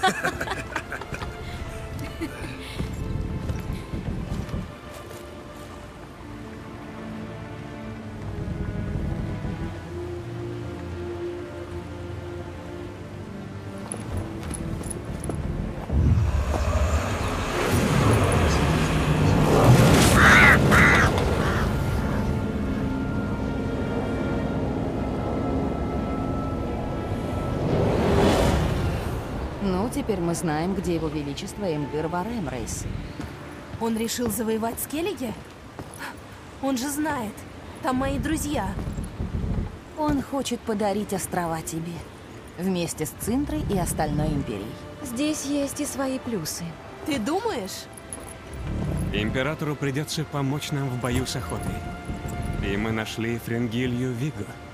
Ну, теперь мы знаем, где его величество Эмгир Варемрейс. Он решил завоевать Скеллиги? Он же знает. Там мои друзья. Он хочет подарить острова тебе. Вместе с Цинтрой и остальной империей. Здесь есть и свои плюсы. Ты думаешь? Императору придется помочь нам в бою с охотой. И мы нашли Фрингилью Виго.